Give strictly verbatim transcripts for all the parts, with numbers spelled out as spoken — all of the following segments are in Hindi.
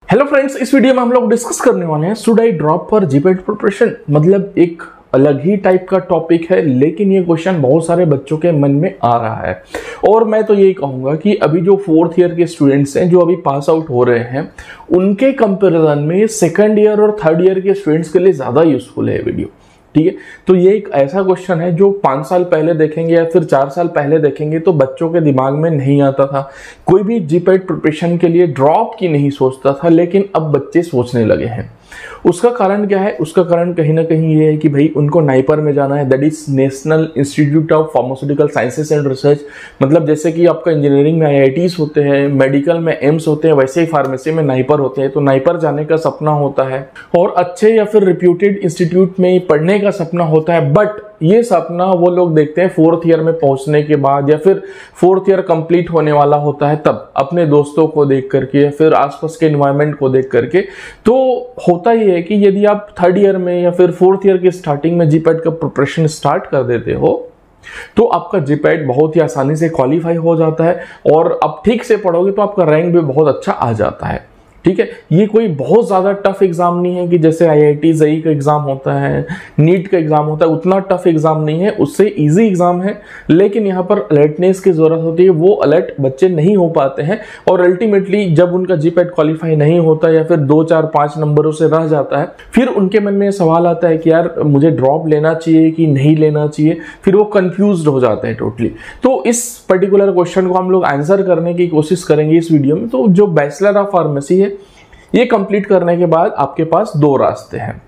हेलो फ्रेंड्स, इस वीडियो में हम लोग डिस्कस करने वाले हैं should I drop for GPAT preparation. मतलब एक अलग ही टाइप का टॉपिक है, लेकिन ये क्वेश्चन बहुत सारे बच्चों के मन में आ रहा है। और मैं तो यही कहूंगा कि अभी जो फोर्थ ईयर के स्टूडेंट्स हैं जो अभी पास आउट हो रहे हैं, उनके कंपैरिजन में सेकंड ईयर और थर्ड ईयर के स्टूडेंट्स के लिए ज़्यादा यूजफुल है वीडियो। ठीक है, तो ये एक ऐसा क्वेश्चन है जो पाँच साल पहले देखेंगे या फिर चार साल पहले देखेंगे तो बच्चों के दिमाग में नहीं आता था। कोई भी जीपैट प्रिपरेशन के लिए ड्रॉप की नहीं सोचता था, लेकिन अब बच्चे सोचने लगे हैं। उसका कारण क्या है? उसका कारण कहीं ना कहीं ये है कि भाई उनको नाइपर में जाना है, that is National Institute of Pharmaceutical Sciences and Research. मतलब जैसे कि आपका इंजीनियरिंग में आई आई टीज़ होते हैं, मेडिकल में एम्स होते हैं, वैसे ही फार्मेसी में नाइपर होते हैं। तो नाइपर जाने का सपना होता है और अच्छे या फिर रिप्यूटेड इंस्टीट्यूट में पढ़ने का सपना होता है। बट ये सपना वो लोग देखते हैं फोर्थ ईयर में पहुंचने के बाद, या फिर फोर्थ ईयर कंप्लीट होने वाला होता है तब, अपने दोस्तों को देख करके या फिर आसपास के एनवायरनमेंट को देख करके। तो होता ही है कि यदि आप थर्ड ईयर में या फिर फोर्थ ईयर के स्टार्टिंग में जीपैट का प्रिपरेशन स्टार्ट कर देते हो तो आपका जीपैट बहुत ही आसानी से क्वालिफाई हो जाता है और आप ठीक से पढ़ोगे तो आपका रैंक भी बहुत अच्छा आ जाता है। ठीक है, ये कोई बहुत ज़्यादा टफ एग्जाम नहीं है कि जैसे आई आई टी जेईई का एग्जाम होता है, नीट का एग्जाम होता है, उतना टफ एग्जाम नहीं है, उससे इजी एग्जाम है। लेकिन यहाँ पर अलर्टनेस की जरूरत होती है, वो अलर्ट बच्चे नहीं हो पाते हैं और अल्टीमेटली जब उनका जीपैट क्वालिफाई नहीं होता या फिर दो चार पाँच नंबरों से रह जाता है, फिर उनके मन में सवाल आता है कि यार मुझे ड्रॉप लेना चाहिए कि नहीं लेना चाहिए। फिर वो कंफ्यूज हो जाते हैं टोटली। तो इस पर्टिकुलर क्वेश्चन को हम लोग आंसर करने की कोशिश करेंगे इस वीडियो में। तो जो बैचलर ऑफ फार्मेसी है, ये कंप्लीट करने के बाद आपके पास दो रास्ते हैं।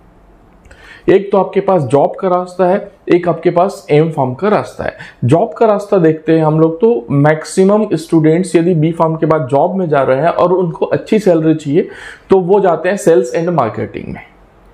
एक तो आपके पास जॉब का रास्ता है, एक आपके पास एम फार्म का रास्ता है। जॉब का रास्ता देखते हैं हम लोग, तो मैक्सिमम स्टूडेंट्स यदि बी फार्म के बाद जॉब में जा रहे हैं और उनको अच्छी सैलरी चाहिए तो वो जाते हैं सेल्स एंड मार्केटिंग में।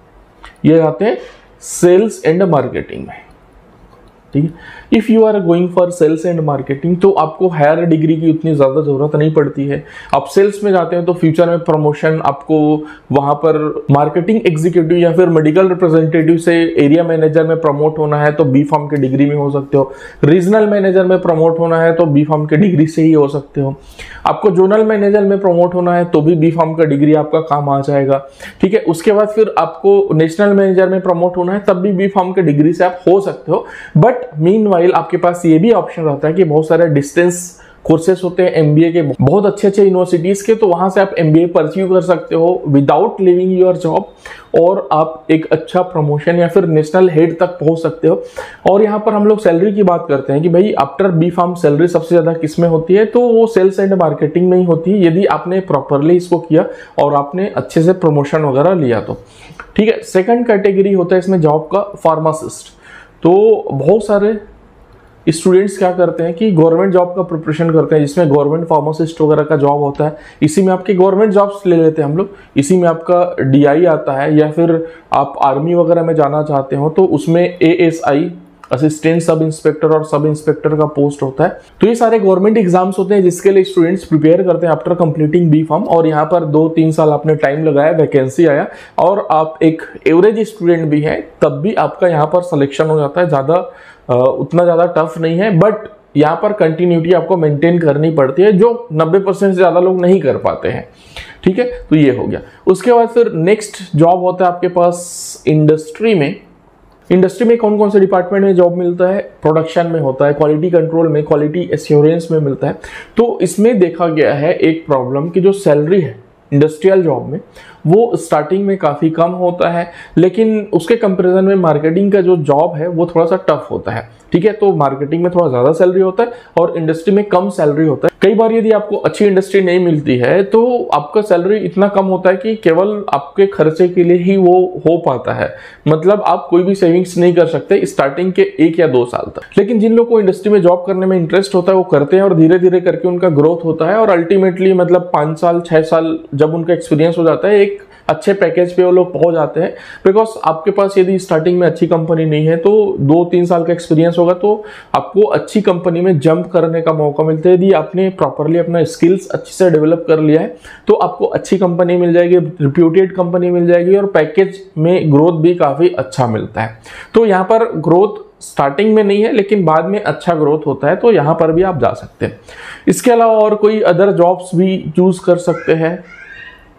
ये जाते हैं सेल्स एंड मार्केटिंग में। ठीक है, if you are going for sales and marketing तो आपको हायर डिग्री की उतनी ज़्यादा ज़रूरत नहीं पड़ती है। आप सेल्स में जाते हैं तो फ्यूचर में प्रमोशन, आपको वहाँ पर मार्केटिंग एग्जीक्यूटिव या फिर मेडिकल रिप्रेजेंटेटिव से एरिया मैनेजर में प्रमोट होना है तो बी फार्म के डिग्री में हो सकते हो। रीजनल मैनेजर में प्रमोट होना है तो बी फार्म के डिग्री से ही हो सकते हो। आपको जोनल मैनेजर में प्रमोट होना है तो भी बी फार्म का डिग्री आपका काम आ जाएगा। ठीक है, उसके बाद फिर आपको नेशनल मैनेजर में प्रमोट होना है तब भी बी फार्म के डिग्री से आप हो सकते हो। बट मीनवाइल आपके पास ये भी ऑप्शन रहता है कि बहुत सारे डिस्टेंस कोर्सेस होते हैं एमबीए के, बहुत अच्छे अच्छे यूनिवर्सिटीज के, तो वहां से आप एमबीए परस्यू कर सकते हो विदाउट लिविंग योर जॉब और आप एक अच्छा प्रमोशन या फिर नेशनल हेड तक पहुंच सकते हो। और यहाँ पर हम लोग सैलरी की बात करते हैं कि भाई आफ्टर बी फार्म सैलरी सबसे ज्यादा किस में होती है, तो वो सेल्स एंड मार्केटिंग में ही होती है यदि आपने प्रॉपरली इसको किया और आपने अच्छे से प्रमोशन वगैरह लिया तो। ठीक है, सेकंड कैटेगरी होता है इसमें जॉब का फार्मासिस्ट। तो बहुत सारे स्टूडेंट्स क्या करते हैं कि गवर्नमेंट जॉब का प्रिपरेशन करते हैं जिसमें गवर्नमेंट फार्मासिस्ट वगैरह का जॉब होता है। इसी में आपके गवर्नमेंट जॉब्स ले लेते हैं हम लोग, इसी में आपका डीआई आता है, या फिर आप आर्मी वगैरह में जाना चाहते हो तो उसमें एएसआई असिस्टेंट सब इंस्पेक्टर और सब इंस्पेक्टर का पोस्ट होता है। तो ये सारे गवर्नमेंट एग्जाम्स होते हैं जिसके लिए स्टूडेंट्स प्रिपेयर करते हैं आफ्टर कंप्लीटिंग बी फार्म। और यहाँ पर दो तीन साल आपने टाइम लगाया, वैकेंसी आया और आप एक एवरेज स्टूडेंट भी हैं तब भी आपका यहाँ पर सिलेक्शन हो जाता है। ज़्यादा उतना ज़्यादा टफ नहीं है, बट यहाँ पर कंटिन्यूटी आपको मेंटेन करनी पड़ती है जो नब्बे परसेंट से ज़्यादा लोग नहीं कर पाते हैं। ठीक है, तो ये हो गया। उसके बाद फिर नेक्स्ट जॉब होता है आपके पास इंडस्ट्री में। इंडस्ट्री में कौन कौन से डिपार्टमेंट में जॉब मिलता है? प्रोडक्शन में होता है, क्वालिटी कंट्रोल में, क्वालिटी एश्योरेंस में मिलता है। तो इसमें देखा गया है एक प्रॉब्लम कि जो सैलरी है इंडस्ट्रियल जॉब में वो स्टार्टिंग में काफ़ी कम होता है, लेकिन उसके कंपैरिजन में मार्केटिंग का जो जॉब है वो थोड़ा सा टफ होता है। ठीक है, तो मार्केटिंग में थोड़ा ज़्यादा सैलरी होता है और इंडस्ट्री में कम सैलरी होता है। कई बार यदि आपको अच्छी इंडस्ट्री नहीं मिलती है तो आपका सैलरी इतना कम होता है कि केवल आपके खर्चे के लिए ही वो हो पाता है। मतलब आप कोई भी सेविंग्स नहीं कर सकते स्टार्टिंग के एक या दो साल तक। लेकिन जिन लोगों को इंडस्ट्री में जॉब करने में इंटरेस्ट होता है वो करते हैं और धीरे धीरे करके उनका ग्रोथ होता है और अल्टीमेटली मतलब पाँच साल छः साल जब उनका एक्सपीरियंस हो जाता है एक अच्छे पैकेज पे वो लोग पहुंच जाते हैं। बिकॉज आपके पास यदि स्टार्टिंग में अच्छी कंपनी नहीं है तो दो तीन साल का एक्सपीरियंस होगा तो आपको अच्छी कंपनी में जंप करने का मौका मिलता है। यदि आपने प्रॉपरली अपना स्किल्स अच्छे से डेवलप कर लिया है तो आपको अच्छी कंपनी मिल जाएगी, रिप्यूटेड कंपनी मिल जाएगी और पैकेज में ग्रोथ भी काफ़ी अच्छा मिलता है। तो यहाँ पर ग्रोथ स्टार्टिंग में नहीं है लेकिन बाद में अच्छा ग्रोथ होता है, तो यहाँ पर भी आप जा सकते हैं। इसके अलावा और कोई अदर जॉब्स भी चूज कर सकते हैं।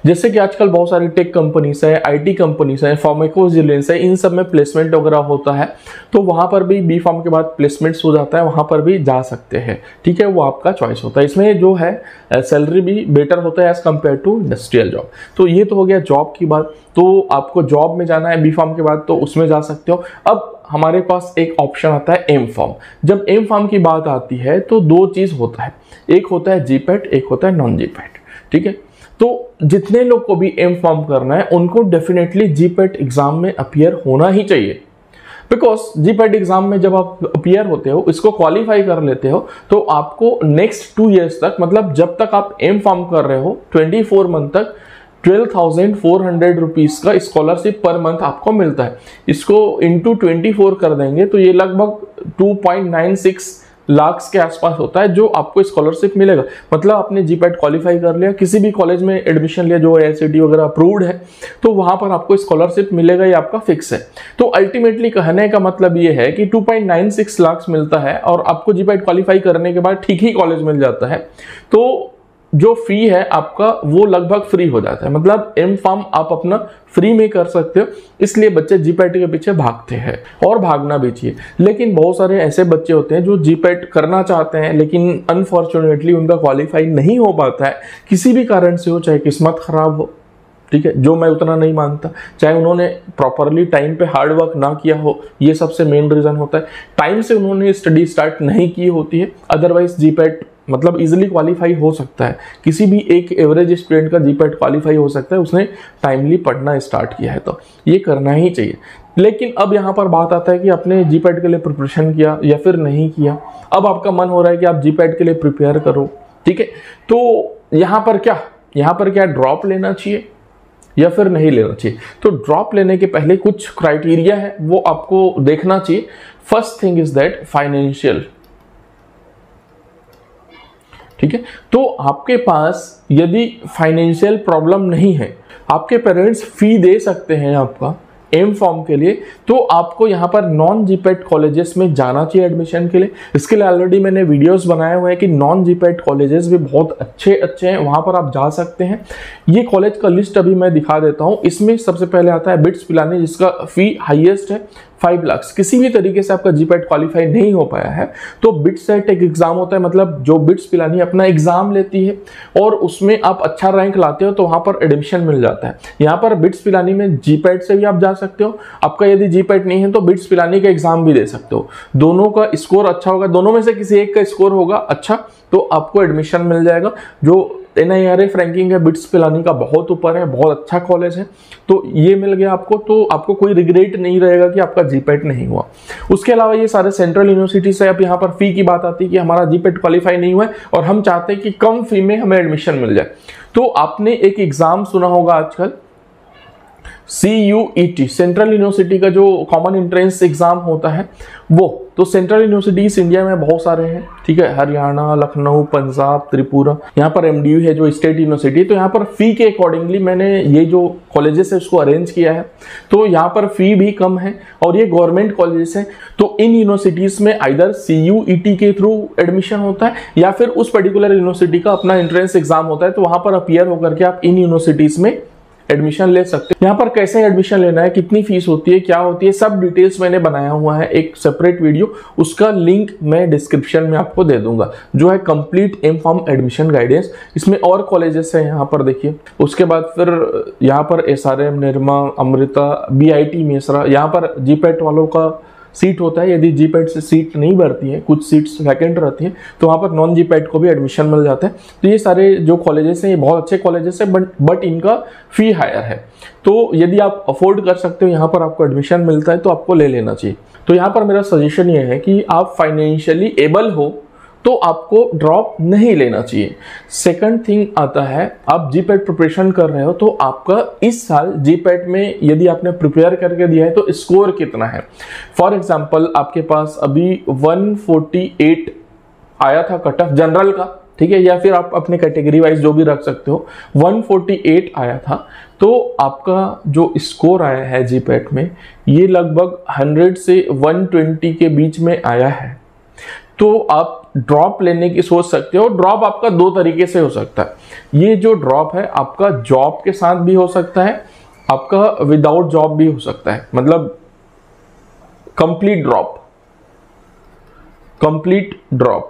जैसे कि आजकल बहुत सारी टेक कंपनीज है, आईटी कंपनीज है, फार्माकोविजिलेंस है, इन सब में प्लेसमेंट वगैरह होता है, तो वहां पर भी बी फार्म के बाद प्लेसमेंट्स हो जाता है, वहां पर भी जा सकते हैं। ठीक है, वो आपका चॉइस होता है। इसमें जो है सैलरी भी बेटर होता है as compared to industrial job. तो ये तो हो गया जॉब की बात। तो आपको जॉब में जाना है बी फार्म के बाद तो उसमें जा सकते हो। अब हमारे पास एक ऑप्शन आता है एम फार्म। जब एम फार्म की बात आती है तो दो चीज होता है, एक होता है जीपेट, एक होता है नॉन जीपेट। ठीक है, तो जितने लोग को भी एम फार्म करना है उनको डेफिनेटली जीपेट एग्जाम में अपीयर होना ही चाहिए। बिकॉज जीपेट एग्जाम में जब आप अपीयर होते हो, इसको क्वालिफाई कर लेते हो, तो आपको नेक्स्ट टू इयर्स तक, मतलब जब तक आप एम फार्म कर रहे हो चौबीस मंथ तक twelve thousand four hundred rupees का स्कॉलरशिप पर मंथ आपको मिलता है। इसको इंटू ट्वेंटी फोर कर देंगे तो ये लगभग two point nine six lakh के आसपास होता है जो आपको स्कॉलरशिप मिलेगा। मतलब आपने जीपेट क्वालिफाई कर लिया, किसी भी कॉलेज में एडमिशन लिया जो एआईसीटीई वगैरह अप्रूव्ड है, तो वहां पर आपको स्कॉलरशिप मिलेगा, ये आपका फिक्स है। तो अल्टीमेटली कहने का मतलब ये है कि two point nine six lakh मिलता है और आपको जीपेट क्वालिफाई करने के बाद ठीक ही कॉलेज मिल जाता है, तो जो फी है आपका वो लगभग फ्री हो जाता है। मतलब एम फार्म आप अपना फ्री में कर सकते हो, इसलिए बच्चे जीपेट के पीछे भागते हैं और भागना भी चाहिए। लेकिन बहुत सारे ऐसे बच्चे होते हैं जो जीपेट करना चाहते हैं लेकिन अनफॉर्चुनेटली उनका क्वालिफाई नहीं हो पाता है, किसी भी कारण से हो, चाहे किस्मत खराब हो। ठीक है, जो मैं उतना नहीं मानता, चाहे उन्होंने प्रॉपरली टाइम पे हार्ड वर्क ना किया हो, ये सबसे मेन रीजन होता है। टाइम से उन्होंने स्टडी स्टार्ट नहीं की होती है, अदरवाइज जीपेट मतलब इजीली क्वालिफाई हो सकता है। किसी भी एक एवरेज स्टूडेंट का जीपेट क्वालिफाई हो सकता है, उसने टाइमली पढ़ना स्टार्ट किया है, तो ये करना ही चाहिए। लेकिन अब यहाँ पर बात आता है कि आपने जीपेट के लिए प्रिपरेशन किया या फिर नहीं किया, अब आपका मन हो रहा है कि आप जीपेट के लिए प्रिपेयर करो। ठीक है, तो यहाँ पर क्या यहाँ पर क्या ड्रॉप लेना चाहिए या फिर नहीं लेना चाहिए? तो ड्रॉप लेने के पहले कुछ क्राइटेरिया है वो आपको देखना चाहिए। First thing is that financial. ठीक है, तो आपके पास यदि फाइनेंशियल प्रॉब्लम नहीं है, आपके पेरेंट्स फी दे सकते हैं आपका एम फॉर्म के लिए, तो आपको यहाँ पर नॉन जीपेट कॉलेजेस में जाना चाहिए एडमिशन के लिए। इसके लिए ऑलरेडी मैंने वीडियोस बनाए हुए हैं कि नॉन जीपेट कॉलेजेस भी बहुत अच्छे अच्छे हैं, वहां पर आप जा सकते हैं। ये कॉलेज का लिस्ट अभी मैं दिखा देता हूँ। इसमें सबसे पहले आता है बिट्स पिलानी, जिसका फी हाईएस्ट है फाइव लाख। किसी भी तरीके से आपका जीपेट क्वालिफाई नहीं हो पाया है तो बिट्सेट एक एग्जाम होता है, मतलब जो बिट्स पिलानी अपना एग्जाम लेती है और उसमें आप अच्छा रैंक लाते हो तो वहां पर एडमिशन मिल जाता है। यहाँ पर बिट्स पिलानी में जीपेट से भी आप जा सकते हो, आपका यदि जीपेट नहीं है तो बिट्स पिलानी का एग्जाम भी दे सकते हो। दोनों का स्कोर अच्छा होगा, दोनों में से किसी एक का स्कोर होगा अच्छा तो आपको एडमिशन मिल जाएगा। जो N I R F ranking है बिट्स पिलानी का बहुत ऊपर है, बहुत अच्छा कॉलेज है, तो ये मिल गया आपको, तो आपको कोई रिग्रेट नहीं रहेगा कि आपका जीपेट नहीं हुआ। उसके अलावा ये सारे सेंट्रल यूनिवर्सिटी से अब यहाँ पर फी की बात आती है कि हमारा जीपेट क्वालिफाई नहीं हुआ है और हम चाहते हैं कि कम फी में हमें एडमिशन मिल जाए। तो आपने एक एग्जाम सुना होगा आजकल, C U E T, central university का जो कॉमन एंट्रेंस एग्जाम होता है वो। तो सेंट्रल यूनिवर्सिटीज इंडिया में बहुत सारे हैं, ठीक है, हरियाणा, लखनऊ, पंजाब, त्रिपुरा। यहाँ पर एम डी यू है जो स्टेट यूनिवर्सिटी, तो यहाँ पर फी के अकॉर्डिंगली मैंने ये जो कॉलेजेस है उसको अरेंज किया है। तो यहाँ पर फी भी कम है और ये गवर्नमेंट कॉलेजेस हैं। तो इन यूनिवर्सिटीज में either C U E T के थ्रू एडमिशन होता है या फिर उस पर्टिकुलर यूनिवर्सिटी का अपना एंट्रेंस एग्जाम होता है, तो वहां पर अपीयर होकर के आप इन यूनिवर्सिटीज में एडमिशन ले सकते हैं। यहाँ पर कैसे एडमिशन लेना है, कितनी फीस होती है, क्या होती है, सब डिटेल्स मैंने बनाया हुआ है एक सेपरेट वीडियो, उसका लिंक मैं डिस्क्रिप्शन में आपको दे दूंगा, जो है complete M pharm admission guidance. इसमें और कॉलेजेस हैं यहाँ पर देखिए। उसके बाद फिर यहाँ पर S R M, Nirma, Amrita, B I T Mesra, यहाँ पर जीपेट वालों का सीट होता है। यदि जीपेट से सीट नहीं भरती है, कुछ सीट्स वैकेंट रहती हैं, तो वहाँ पर नॉन जीपेट को भी एडमिशन मिल जाता है। तो ये सारे जो कॉलेजेस हैं ये बहुत अच्छे कॉलेजेस हैं, बट बट इनका फी हायर है। तो यदि आप अफोर्ड कर सकते हो, यहाँ पर आपको एडमिशन मिलता है तो आपको ले लेना चाहिए। तो यहाँ पर मेरा सजेशन ये है कि आप फाइनेंशियली एबल हो तो आपको ड्रॉप नहीं लेना चाहिए। सेकंड थिंग आता है, आप जीपेट प्रिपरेशन कर रहे हो तो आपका इस साल जीपेट में यदि आपने प्रिपेयर करके दिया है तो स्कोर कितना है। फॉर एग्जांपल आपके पास अभी वन फोर्टी एट आया था कट ऑफ जनरल का, ठीक है, या फिर आप अपने कैटेगरी वाइज जो भी रख सकते हो, वन फोर्टी एट आया था, तो आपका जो स्कोर आया है जीपेट में ये लगभग हंड्रेड से वन ट्वेंटी के बीच में आया है। तो आप ड्रॉप लेने की सोच सकते हो। ड्रॉप आपका दो तरीके से हो सकता है। ये जो ड्रॉप है आपका जॉब के साथ भी हो सकता है, आपका विदाउट जॉब भी हो सकता है, मतलब कंप्लीट ड्रॉप, कंप्लीट ड्रॉप।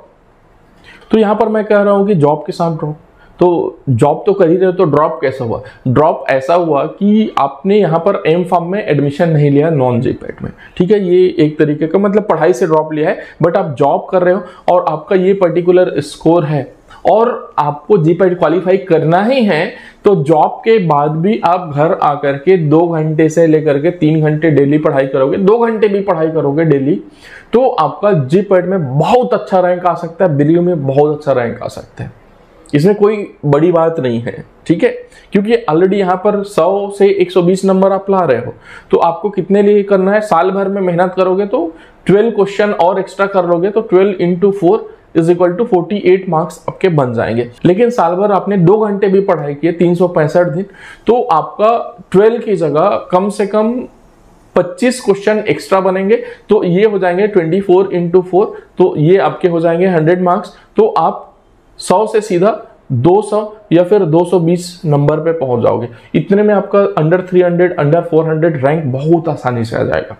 तो यहां पर मैं कह रहा हूं कि जॉब के साथ ड्रॉप, तो जॉब तो कर ही रहे हो, तो ड्रॉप कैसा हुआ? ड्रॉप ऐसा हुआ कि आपने यहाँ पर एम फार्म में एडमिशन नहीं लिया नॉन जीपैट में, ठीक है, ये एक तरीके का मतलब पढ़ाई से ड्रॉप लिया है, बट आप जॉब कर रहे हो और आपका ये पर्टिकुलर स्कोर है और आपको जीपैट क्वालिफाई करना ही है, तो जॉब के बाद भी आप घर आकर के दो घंटे से लेकर के तीन घंटे डेली पढ़ाई करोगे, दो घंटे भी पढ़ाई करोगे डेली, तो आपका जीपैट में बहुत अच्छा रैंक आ सकता है, बिलीव में बहुत अच्छा रैंक आ सकता है। इसमें कोई बड़ी बात नहीं है, ठीक है, क्योंकि ऑलरेडी यहाँ पर सौ से एक सौ बीस नंबर आप ला रहे हो, तो आपको कितने लिए करना है? साल भर में मेहनत करोगे तो ट्वेल्व क्वेश्चन और एक्स्ट्रा कर लोगे तो twelve into four is equal to forty eight marks आपके बन जाएंगे। लेकिन साल भर आपने दो घंटे भी पढ़ाई की है, तीन सौ पैंसठ दिन, तो आपका ट्वेल्व की जगह कम से कम पच्चीस क्वेश्चन एक्स्ट्रा बनेंगे, तो ये हो जाएंगे ट्वेंटी फोर इंटू फोर, तो ये आपके हो जाएंगे हंड्रेड मार्क्स। तो आप सौ से सीधा दो सौ या फिर दो सौ बीस नंबर पे पहुंच जाओगे। इतने में आपका अंडर तीन सौ, अंडर चार सौ रैंक बहुत आसानी से आ जाएगा,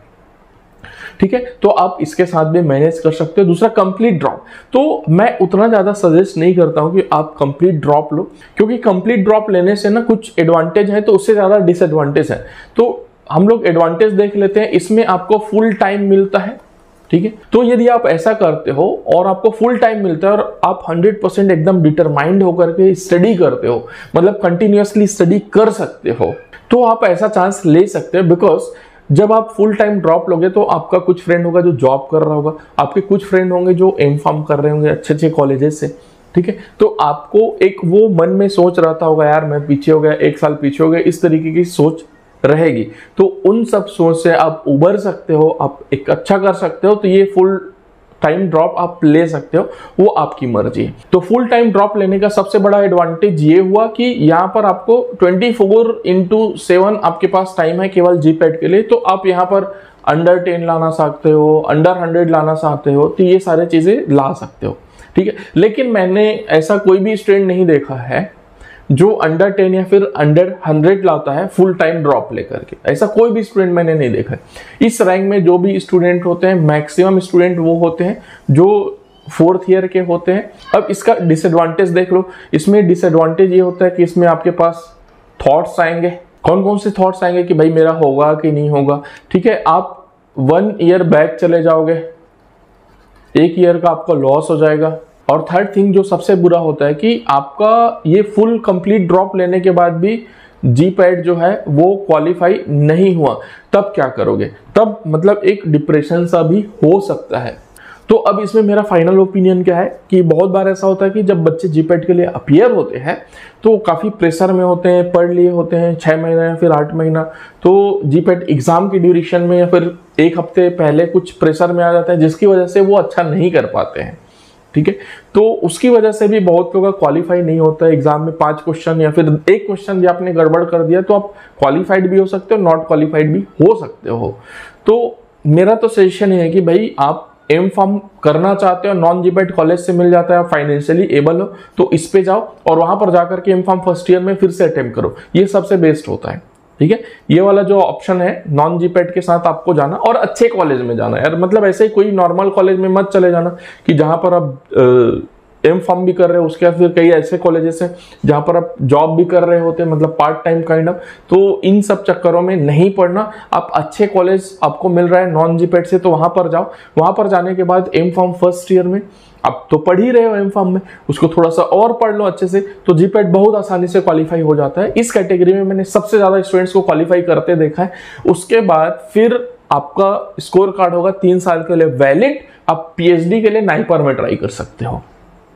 ठीक है। तो आप इसके साथ भी मैनेज कर सकते हो। दूसरा कंप्लीट ड्रॉप, तो मैं उतना ज्यादा सजेस्ट नहीं करता हूं कि आप कंप्लीट ड्रॉप लो, क्योंकि कंप्लीट ड्रॉप लेने से ना कुछ एडवांटेज है तो उससे ज्यादा डिसएडवांटेज है। तो हम लोग एडवांटेज देख लेते हैं, इसमें आपको फुल टाइम मिलता है, ठीक है। तो यदि आप ऐसा करते हो और आपको फुल टाइम मिलता है और आप हंड्रेड परसेंट एकदम डिटरमाइंड होकर के स्टडी करते हो, मतलब कंटिन्यूअसली स्टडी कर सकते हो, तो आप ऐसा चांस ले सकते हो। बिकॉज जब आप फुल टाइम ड्रॉप लोगे तो आपका कुछ फ्रेंड होगा जो जॉब कर रहा होगा, आपके कुछ फ्रेंड होंगे जो एम फार्म कर रहे होंगे अच्छे अच्छे कॉलेजेस से, ठीक है। तो आपको एक वो मन में सोच रहता होगा, यार मैं पीछे हो गया, एक साल पीछे हो गया, इस तरीके की सोच रहेगी। तो उन सब सोच से आप उबर सकते हो, आप एक अच्छा कर सकते हो। तो ये फुल टाइम ड्रॉप आप ले सकते हो, वो आपकी मर्जी है। तो फुल टाइम ड्रॉप लेने का सबसे बड़ा एडवांटेज ये हुआ कि यहाँ पर आपको ट्वेंटी फोर इंटू सेवन आपके पास टाइम है केवल जीपैट के लिए। तो आप यहाँ पर अंडर टेन लाना चाहते हो, अंडर हंड्रेड लाना चाहते हो, तो ये सारी चीजें ला सकते हो, ठीक है। लेकिन मैंने ऐसा कोई भी स्टूडेंट नहीं देखा है जो अंडर टेन या फिर अंडर हंड्रेड लाता है फुल टाइम ड्रॉप लेकर के, ऐसा कोई भी स्टूडेंट मैंने नहीं देखा है। इस रैंक में जो भी स्टूडेंट होते हैं, मैक्सिमम स्टूडेंट वो होते हैं जो फोर्थ ईयर के होते हैं। अब इसका डिसएडवांटेज देख लो, इसमें डिसएडवांटेज ये होता है कि इसमें आपके पास थॉट्स आएंगे। कौन कौन से थॉट्स आएंगे कि भाई मेरा होगा कि नहीं होगा, ठीक है। आप वन ईयर बैक चले जाओगे, एक ईयर का आपका लॉस हो जाएगा। और थर्ड थिंग जो सबसे बुरा होता है कि आपका ये फुल कंप्लीट ड्रॉप लेने के बाद भी जीपैट जो है वो क्वालिफाई नहीं हुआ, तब क्या करोगे? तब मतलब एक डिप्रेशन सा भी हो सकता है। तो अब इसमें मेरा फाइनल ओपिनियन क्या है कि बहुत बार ऐसा होता है कि जब बच्चे जीपैट के लिए अपीयर होते हैं तो काफ़ी प्रेशर में होते हैं, पढ़ लिए होते हैं छः महीना या फिर आठ महीना, तो जीपैट एग्जाम की ड्यूरेशन में या फिर एक हफ्ते पहले कुछ प्रेशर में आ जाता है, जिसकी वजह से वो अच्छा नहीं कर पाते हैं, ठीक है। तो उसकी वजह से भी बहुत लोगों का क्वालिफाई नहीं होता है एग्जाम में। पांच क्वेश्चन या फिर एक क्वेश्चन भी आपने गड़बड़ कर दिया तो आप क्वालिफाइड भी हो सकते हो, नॉट क्वालिफाइड भी हो सकते हो। तो मेरा तो सजेशन है कि भाई आप एम फार्म करना चाहते हो, नॉन जीपैट कॉलेज से मिल जाता है, फाइनेंशियली एबल हो तो इस पे जाओ और वहां पर जाकर के एम फार्म फर्स्ट ईयर में फिर से अटेम्प्ट करो, ये सबसे बेस्ट होता है, ठीक है। ये वाला जो ऑप्शन है नॉन जीपैट के साथ आपको जाना और अच्छे कॉलेज में जाना यार, मतलब ऐसे ही कोई नॉर्मल कॉलेज में मत चले जाना कि जहां पर आप एम फार्म भी कर रहे हो, उसके बाद फिर कई ऐसे कॉलेजेस हैं जहां पर आप जॉब भी कर रहे होते हैं, मतलब पार्ट टाइम काइंड ऑफ। तो इन सब चक्करों में नहीं पढ़ना, आप अच्छे कॉलेज आपको मिल रहा है नॉन जीपैट से तो वहां पर जाओ। वहां पर जाने के बाद एम फार्म फर्स्ट ईयर में आप तो पढ़ ही रहे हो एम फार्म में, उसको थोड़ा सा और पढ़ लो अच्छे से, तो जीपैट बहुत आसानी से क्वालिफाई हो जाता है। इस कैटेगरी में मैंने सबसे ज्यादा स्टूडेंट्स को क्वालिफाई करते देखा है। उसके बाद फिर आपका स्कोर कार्ड होगा तीन साल के लिए वैलिड, आप पीएचडी के लिए नाइपर में ट्राई कर सकते हो।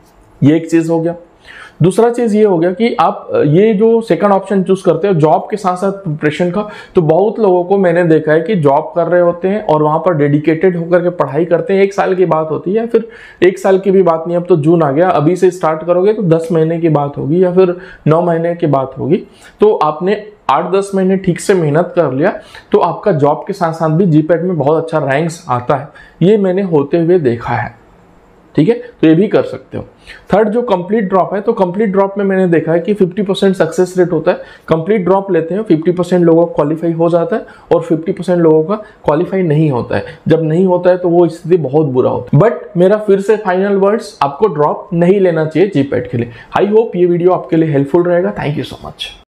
ये एक चीज हो गया। दूसरा चीज ये हो गया कि आप ये जो सेकंड ऑप्शन चूज करते हो जॉब के साथ साथ प्रिपरेशन का, तो बहुत लोगों को मैंने देखा है कि जॉब कर रहे होते हैं और वहां पर डेडिकेटेड होकर के पढ़ाई करते हैं। एक साल की बात होती है या फिर एक साल की भी बात नहीं, अब तो जून आ गया, अभी से स्टार्ट करोगे तो दस महीने की बात होगी या फिर नौ महीने की बात होगी। तो आपने आठ दस महीने ठीक से मेहनत कर लिया तो आपका जॉब के साथ साथ भी जीपैट में बहुत अच्छा रैंक्स आता है, ये मैंने होते हुए देखा है, ठीक है, तो ये भी कर सकते हो। थर्ड जो कंप्लीट ड्रॉप है, तो कंप्लीट ड्रॉप में मैंने देखा है कि फिफ्टी परसेंट सक्सेस रेट होता है। कंप्लीट ड्रॉप लेते हैं, फिफ्टी परसेंट लोगों का क्वालिफाई हो जाता है और फिफ्टी परसेंट लोगों का क्वालिफाई नहीं होता है। जब नहीं होता है तो वो स्थिति बहुत बुरा होता है। बट मेरा फिर से फाइनल वर्ड्स, आपको ड्रॉप नहीं लेना चाहिए जीपैट के लिए। आई होप ये वीडियो आपके लिए हेल्पफुल रहेगा। Thank you so much.